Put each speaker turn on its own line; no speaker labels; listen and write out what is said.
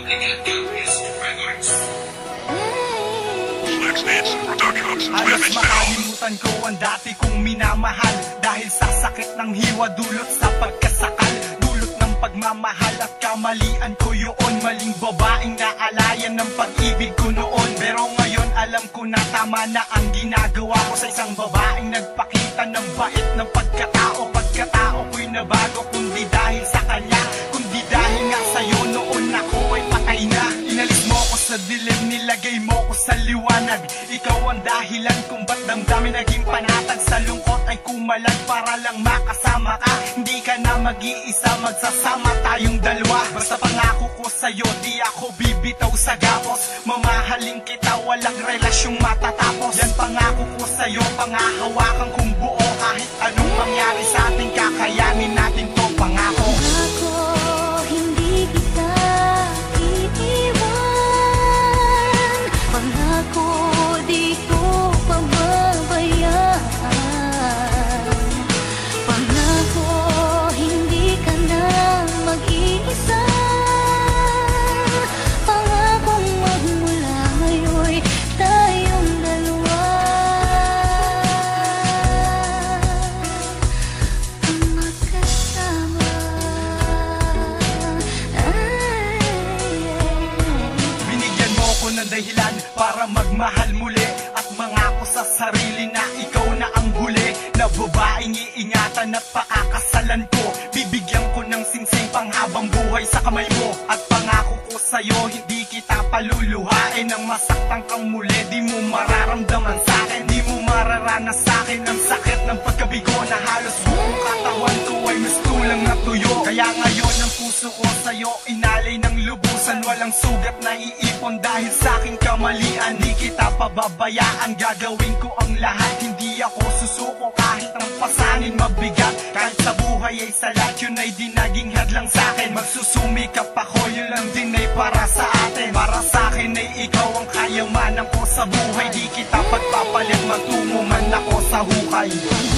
Halos makalimutan ko ang dati kong minamahal, dahil sa sakit ng hiwa dulot sa pagkasakal, dulot ng pagmamahal at kamalian ko yun. Maling babaeng naalayan ng pag-ibig ko noon, pero ngayon alam ko na tama na ang ginagawa ko sa isang babaeng nagpakita ng bait ng pagkatao. Pagkatao ko'y nabago, kundi dahil sa kanya, kundi dahil nga sa'yo noon ako ay patay na. Inalis mo ko sa dilim, nilagay mo ko sa liwanag. Ikaw ang dahilan kung ba't damdamin naging panatag. Sa lungkot ay kumalag para lang makasama ka. Hindi ka na mag-iisa, magsasama tayong dalawa. Basta pangako ko sa'yo, di ako bibitaw sa gapos. Mamahalin kita, walang relasyong matatapos. Yan pangako ko sa'yo, pangahawakan kong buo. Kahit anong mangyari sa atin, kakayanin natin to, pangako.
Pangako, hindi kita iiwan. Pangako, di ko pababayaan. Pangako, hindi ka na mag-iisa. Pangakong magmula ngayon tayong dalawa. Ang magkasama.
Binigyan mo ko ng dahilan para magmahal muli, at mangako sa sarili na ikaw na ang huli na babaeng iingatan at pakakasalan ko. Bibigyan ko ng singsing panghabang buhay sa kamay mo, at pangako ko sa'yo, hindi kita paluluhain. Nang masaktan kang muli, di mo mararamdaman sa'kin, di mo mararanas sa'kin ang sakit ng pagkabigo na halos buong katawan ko ay mistulang na tuyo. Kaya ngayon ang puso ko sa'yo inalay ng lubusan, walang sugat na iipon dahil sa'king kamalian. Di kita pababayaan, gagawin ko ang lahat, hindi ako susuko kahit ang pasanin mabigat. Kahit sa buhay ay salat, yun ay di naging hadlang sa'kin. Magsusumikap ako, yun lang din ay para sa atin. Para sa'kin ay ikaw ang kayamanan ko sa buhay. Di kita pagpapalit, matungo man ako sa hukay.